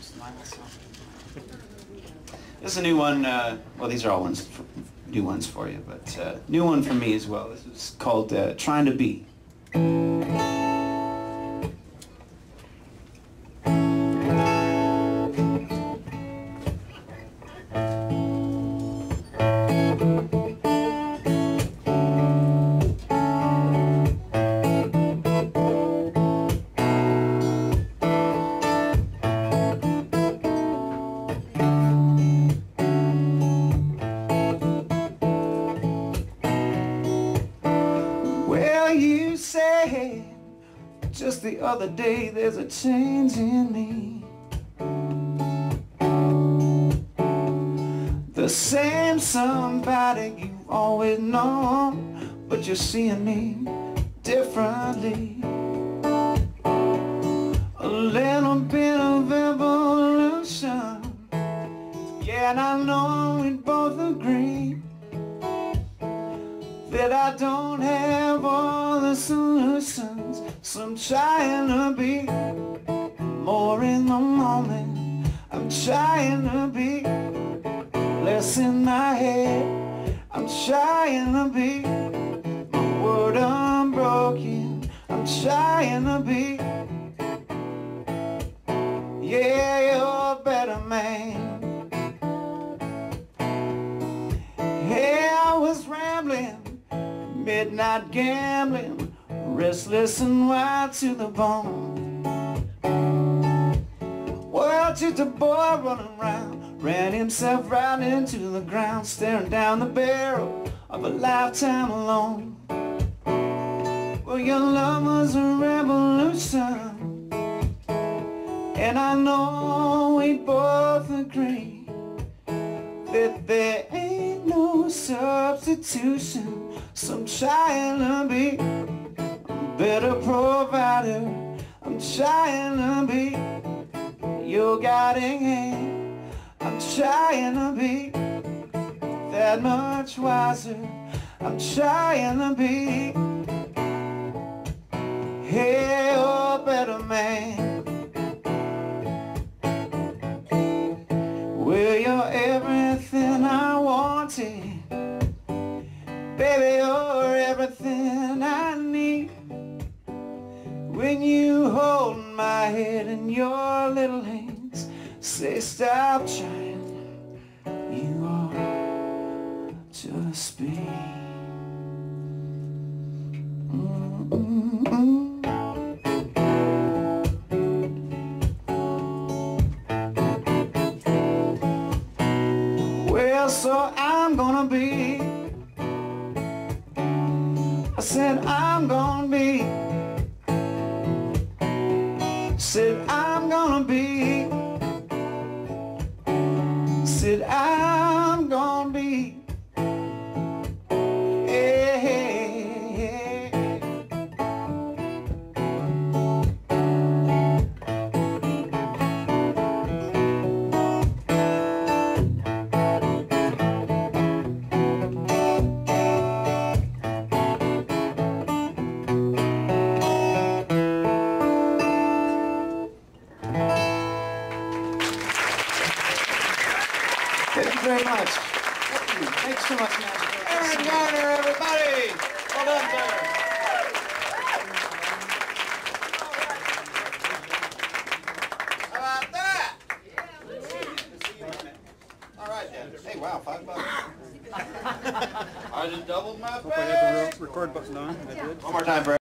This is a new one. Well, these are all new ones for you, but new one for me as well. This is called "Trying to Be." You said just the other day there's a change in me. The same somebody you've always known, but you're seeing me differently. A little bit of evolution, yeah, and I know we both agree that I don't have all the solutions, so I'm trying to be more in the moment. I'm trying to be less in my head. I'm trying to be my word unbroken. I'm trying to be, yeah, you're a better man. Yeah, I was rambling, midnight gambling, restless and wild to the bone. Well, just a boy running around, ran himself right into the ground, staring down the barrel of a lifetime alone. Well, your love was a revolution, and I know we both agree that there ain't no substitution. So I'm trying to be a better provider. I'm trying to be your guiding hand. I'm trying to be that much wiser. I'm trying to be, hey, a better man. Well, you're everything I wanted. Baby, you're everything I need. When you hold my head in your little hands, say stop trying, you are just me. Well, so I'm gonna be, I said I'm gonna be, said I'm gonna be, said I'm gonna be, hey, hey, hey. Thank you very much. Thank you. Thanks so much, Nashville. Garner, everybody! Well done, sir. How about that? All right, then. Hey, wow, $5. I just doubled my pay. Hope I had the record button on. I did. One more time, Brad.